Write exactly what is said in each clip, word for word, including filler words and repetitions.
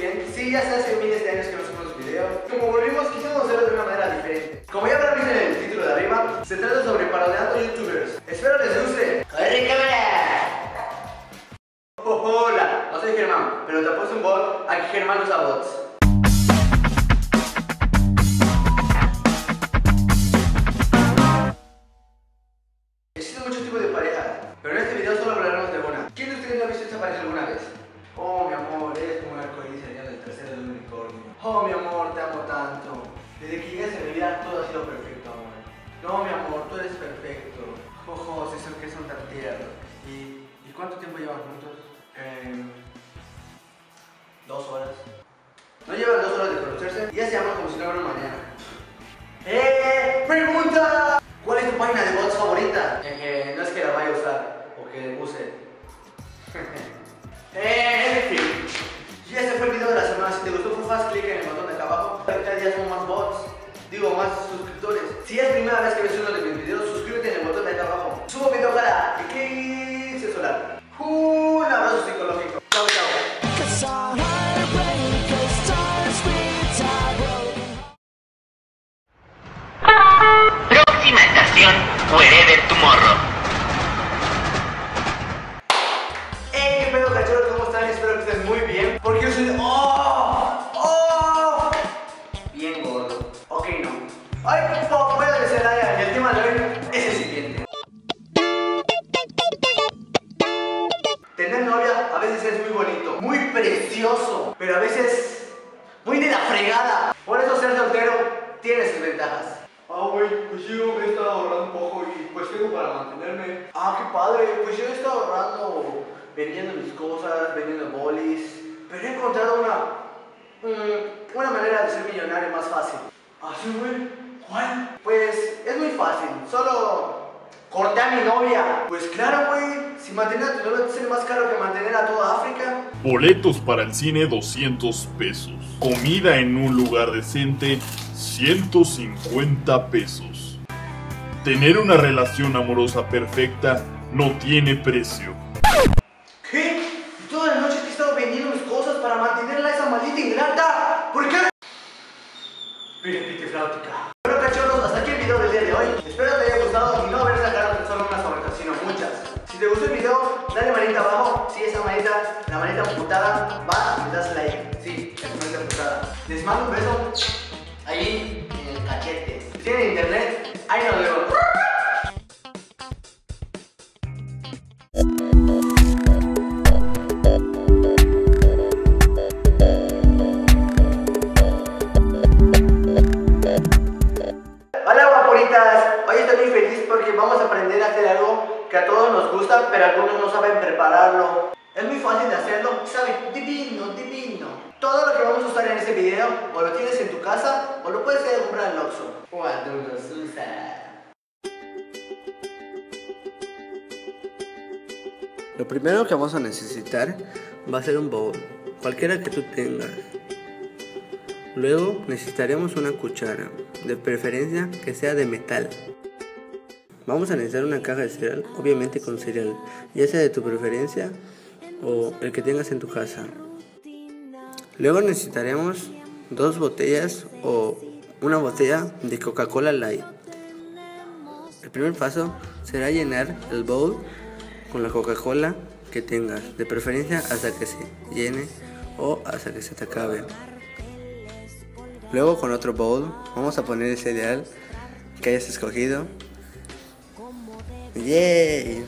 bien. Sí, ya se hace miles de años que no subimos videos. Como volvimos, quisimos hacerlo de una manera diferente. Como ya habrán visto en el título de arriba, se trata sobre parodiando youtubers. Espero les guste. ¡Corre, cámara! Oh, hola, no soy Germán, pero te puse un bot. Aquí Germán usa bots. Existen muchos tipos de parejas, pero en este video solo hablaremos de una. ¿Quién de ustedes no ha visto esta pareja alguna vez? Oh, mi amor, eres como un arcoíris sería el tercero del unicornio. Oh, mi amor, te amo tanto. Desde que llegas en mi vida todo ha sido perfecto, amor. No, mi amor, tú eres perfecto. Ojos, esos que son tan tiernos. ¿Y, ¿y cuánto tiempo llevan juntos? Eh, dos horas. No llevan dos horas de conocerse y ya se aman como si no hubiera un mañana. ¡Eh! ¡Pregunta! ¿Cuál es tu página de bots favorita? Eh, eh, no es que la vaya a usar o que use. eh, en fin. Y este fue el video de la semana. Si te gustó, por favor, clic en el botón de acá abajo. Cada día somos más bots. Digo, más suscriptores. Si es primera vez que ves uno de mis videos, suscríbete en el botón de acá abajo. Subo video cada eclipse solar. Un abrazo psicológico. Chao, chao. Próxima estación, Wherever Tomorrow. Hey, qué pedo, cachorros, ¿cómo están? Espero que estén muy bien. Porque yo soy... ¡Oh! ¡Oh! Bien gordo. Ok, no. Ay, por fuera de Celaya. Y el tema de hoy es el siguiente. Tener novia a veces es muy bonito, muy precioso, pero a veces muy de la fregada. Por eso ser soltero tiene sus ventajas. Ah, güey, pues yo me he estado ahorrando un poco y pues tengo para mantenerme. Ah, qué padre, pues yo he estado ahorrando, vendiendo mis cosas, vendiendo bolis. Pero he encontrado una, um, una manera de ser millonario más fácil. ¿Ah, sí, güey? ¿Cuál? Pues es muy fácil, solo corté a mi novia. Pues claro, güey, si mantener a tu novia te sale más caro que mantener a toda África. Boletos para el cine doscientos pesos. Comida en un lugar decente ciento cincuenta pesos. Tener una relación amorosa perfecta no tiene precio. ¿Qué? ¿Y toda la noche te he estado vendiendo mis cosas para mantenerla esa maldita ingrata? ¿Por qué? Piripiti flautica. Bueno, cachorros, hasta aquí el video del día de hoy. Espero te haya gustado y no haber sacado solo unas orejas, sino muchas. Si te gustó el video, dale manita abajo. Si esa manita, la manita amputada, va y le das like. Sí, esa manita amputada. Les mando un beso ahí en el cachete. Si tienen internet, ahí nos vemos. Hola guapuritas, hoy estoy muy feliz porque vamos a aprender a hacer algo que a todos nos gusta, pero algunos no saben prepararlo. Es muy fácil de hacerlo, sabe, divino, divino. Todo lo que vamos a usar en este video, o lo tienes en tu casa, o lo puedes ir a comprar en Oxxo. Cuando los usa. Lo primero que vamos a necesitar va a ser un bowl, cualquiera que tú tengas. Luego necesitaremos una cuchara, de preferencia que sea de metal. Vamos a necesitar una caja de cereal, obviamente con cereal, ya sea de tu preferencia o el que tengas en tu casa. Luego necesitaremos dos botellas o una botella de Coca-Cola Light. El primer paso será llenar el bowl con la Coca-Cola que tengas, de preferencia hasta que se llene o hasta que se te acabe. Luego con otro bowl vamos a poner el cereal que hayas escogido. ¡Yay!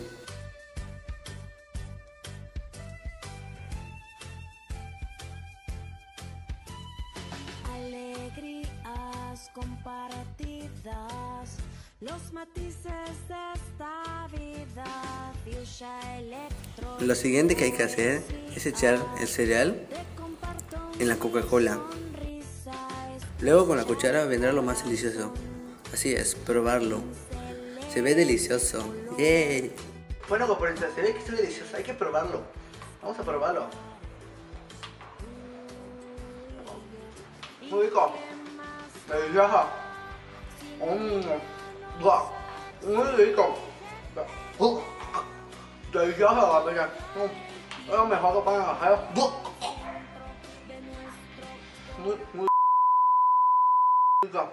Alegrías compartidas, los matices de esta vida. Lo siguiente que hay que hacer es echar el cereal en la Coca-Cola. Luego con la cuchara vendrá lo más delicioso. Así es, probarlo. Se ve delicioso. ¡Yay! Bueno, guapuritas, se ve que está delicioso, hay que probarlo. Vamos a probarlo. Muy rico. Delicioso. Mmm. Muy rico. Delicioso, guapuritas. Es lo mejor que pueden hacer. muy, muy rica.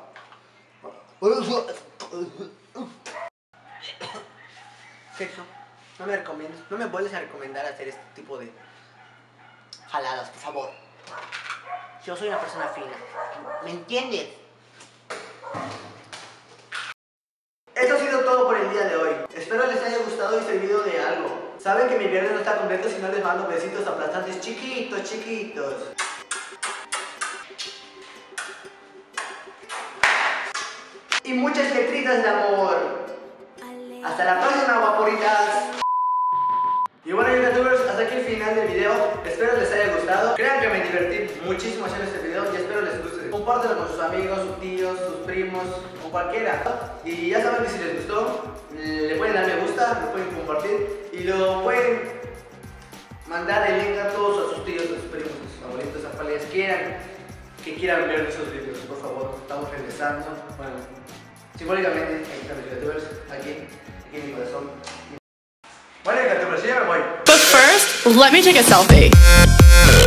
Sergio, no me recomiendas, no me vuelves a recomendar hacer este tipo de jaladas, por favor. Yo soy una persona fina, ¿me entiendes? Esto ha sido todo por el día de hoy. Espero les haya gustado y servido de algo. Saben que mi viernes no está completo si no les mando besitos aplastantes chiquitos, chiquitos. Y muchas letritas de amor. Hasta la próxima, guaporitas. Y bueno, youtubers, hasta aquí el final del video. Espero les haya gustado. Crean que me divertí muchísimo haciendo este video y espero les guste. Compártelo con sus amigos, sus tíos, sus primos, con cualquiera. Y ya saben que si les gustó, le pueden dar me gusta, lo pueden compartir y lo pueden mandar el link a todos, a sus tíos, a sus primos, a sus favoritos, a cuales quieran que quieran ver esos videos. Por favor, estamos regresando. Bueno, simbólicamente, aquí están los youtubers, aquí, aquí en mi corazón. Bueno, youtubers, ya me voy. But first, let me take a selfie.